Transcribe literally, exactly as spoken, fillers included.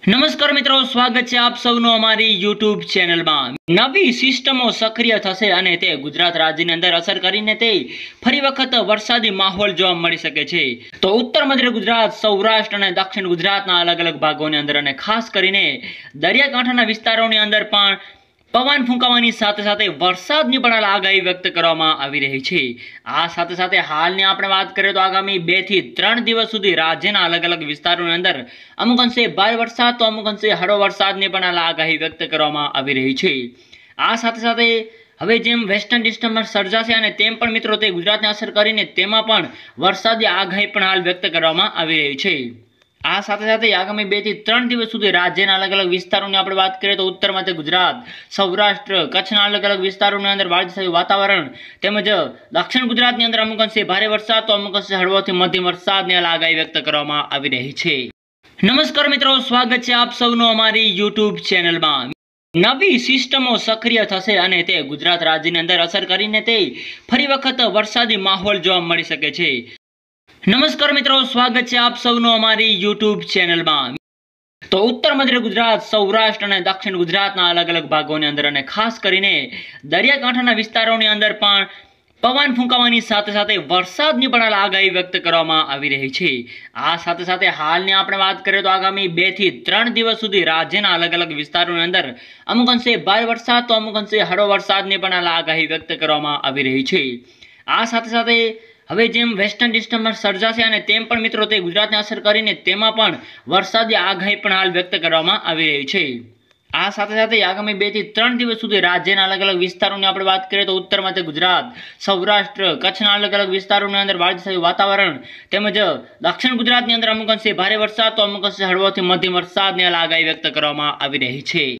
નમસ્કાર મિત્રો, સ્વાગત છે આપ સૌનું અમારી યુટ્યુબ ચેનલમાં। નવી સિસ્ટમો સક્રિય થશે અને તે ગુજરાત રાજ્યની અંદર અસર કરીને તે ફરી વખત વરસાદી માહોલ જોવા મળી શકે છે। તો ઉત્તર મધ્ય ગુજરાત, સૌરાષ્ટ્ર અને દક્ષિણ ગુજરાતના અલગ અલગ ભાગોની અંદર અને ખાસ કરીને દરિયાકાંઠાના વિસ્તારોની અંદર પણ પવન ફૂંકાવાની સાથે સાથે વરસાદની પણ આગાહી વ્યક્ત કરવામાં આવી રહી છે। આ સાથે સાથે હાલની આપણે વાત કરીએ તો આગામી બે થી ત્રણ દિવસ સુધી રાજ્યના અલગ અલગ વિસ્તારોની અંદર અમુક અંશે ભારે વરસાદ તો અમુક અંશે હળવો વરસાદની પણ આગાહી વ્યક્ત કરવામાં આવી રહી છે। આ સાથે સાથે હવે જેમ વેસ્ટર્ન ડિસ્ટર્બન્સ સર્જાશે અને તેમ પણ મિત્રો તે ગુજરાતને અસર કરીને તેમાં પણ વરસાદી આગાહી પણ હાલ વ્યક્ત કરવામાં આવી રહી છે। આ સાથે સાથે આગામી બે થી ત્રણ દિવસ સુધી રાજ્યના અલગ અલગ વિસ્તારોની આપણે વાત કરીએ તો ઉત્તર મધ્ય ગુજરાત, સૌરાષ્ટ્ર, કચ્છના અલગ અલગ વિસ્તારોની અંદર વાદળછાયું વાતાવરણ તેમજ દક્ષિણ ગુજરાતની અંદર અમુક અંશે ભારે વરસાદ તો અમુક અંશે હળવોથી મધ્યમ વરસાદની આગાહી વ્યક્ત કરવામાં આવી રહી છે। નમસ્કાર મિત્રો, સ્વાગત છે આપ સૌનું અમારી યુટ્યુબ ચેનલમાં। નવી સિસ્ટમો સક્રિય થશે અને તે ગુજરાત રાજ્યની અંદર અસર કરીને તે ફરી વખત વરસાદી માહોલ જોવા મળી શકે છે। નમસ્કાર મિત્રો, સ્વાગત છે આપ સૌનું અમારી યુટ્યુબ ચેનલમાં। તો ઉત્તર મધ્ય ગુજરાત, સૌરાષ્ટ્ર અને દક્ષિણ ગુજરાતના અલગ અલગ ભાગોની અંદર અને ખાસ કરીને દરિયાકાંઠાના વિસ્તારોની અંદર પણ પવન ફૂંકાવાની સાથે સાથે વરસાદની પણ આગાહી વ્યક્ત કરવામાં આવી રહી છે। આ સાથે સાથે હાલની આપણે વાત કરીએ તો આગામી બે થી ત્રણ દિવસ સુધી રાજ્યના અલગ અલગ વિસ્તારોની અંદર અમુક અંશે ભારે વરસાદ તો અમુક અંશે હળવો વરસાદની પણ આગાહી વ્યક્ત કરવામાં આવી રહી છે। આ સાથે સાથે હવે જેમ વેસ્ટર્ન ડિસ્ટર્બન્સ સર્જાશે અને તેમ પણ મિત્રો તે ગુજરાતને અસર કરીને તેમાં પણ વરસાદી આગાહી પણ હાલ વ્યક્ત કરવામાં આવી રહી છે। આ સાથે સાથે આગામી બે થી ત્રણ દિવસ સુધી રાજ્યના અલગ અલગ વિસ્તારોની આપણે વાત કરીએ તો ઉત્તર મધ્ય ગુજરાત, સૌરાષ્ટ્ર, કચ્છના અલગ અલગ વિસ્તારોની અંદર વાદળછાયું વાતાવરણ તેમજ દક્ષિણ ગુજરાતની અંદર અમુક અંશે ભારે વરસાદ તો અમુક અંશે હળવોથી મધ્યમ વરસાદની આગાહી વ્યક્ત કરવામાં આવી રહી છે।